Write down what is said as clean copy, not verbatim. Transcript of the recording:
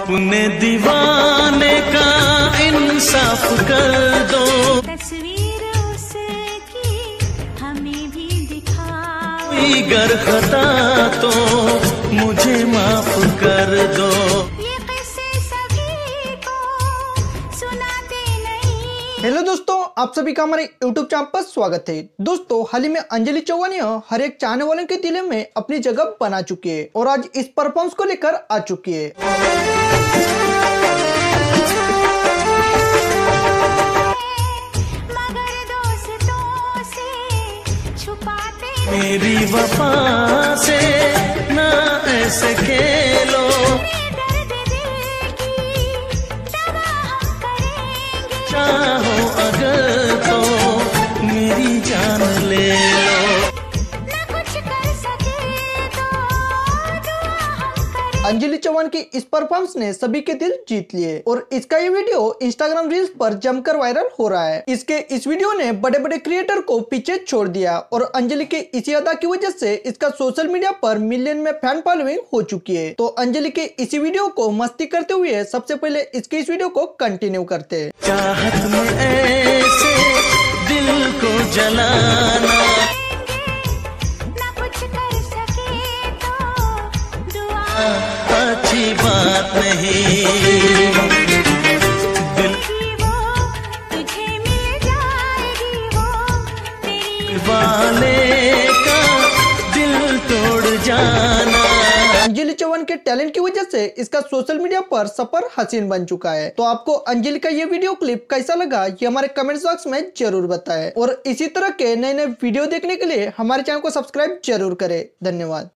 अपने दीवाने का इंसाफ कर दो। तस्वीर उसकी हमें भी दिखाओ। कोई गर खता तो मुझे माफ कर दो। ये किस्से सभी को सुनाते नहीं। हेलो दोस्तों, आप सभी का हमारे YouTube चैनल पर स्वागत है। दोस्तों, हाल ही में अंजलि चौहान हर एक चाहने वालों के दिल में अपनी जगह बना चुकी है और आज इस परफॉर्मेंस को लेकर आ चुकी है। मगर दोस्तों से छुपाते मेरी वफा से ना ऐसे खेलो। दर्द दिल की दवा हम करेंगे। चाहो अगर तो मेरी जान ले लो। न कुछ कर सके तो दुआ हम करें। अंजलि चौहान की इस परफॉर्मेंस ने सभी के दिल जीत लिए और इसका ये वीडियो इंस्टाग्राम रील्स पर जमकर वायरल हो रहा है। इसके इस वीडियो ने बड़े बड़े क्रिएटर को पीछे छोड़ दिया और अंजलि के इसी अदा की वजह से इसका सोशल मीडिया पर मिलियन में फैन फॉलोइंग हो चुकी है। तो अंजलि के इसी वीडियो को मस्ती करते हुए सबसे पहले इसके इस वीडियो को कंटिन्यू करते हैं। चाहत में ऐसे दिल को जलाना न कुछ कर सके तो दुआ अच्छी बात नहीं। दिल की वो तुझे मिल जाएगी। वो तेरी वाले का दिल तोड़ जाना। अंजलि चौहान के टैलेंट की वजह से इसका सोशल मीडिया पर सफर हसीन बन चुका है। तो आपको अंजलि का ये वीडियो क्लिप कैसा लगा ये हमारे कमेंट बॉक्स में जरूर बताएं और इसी तरह के नए नए वीडियो देखने के लिए हमारे चैनल को सब्सक्राइब जरूर करें। धन्यवाद।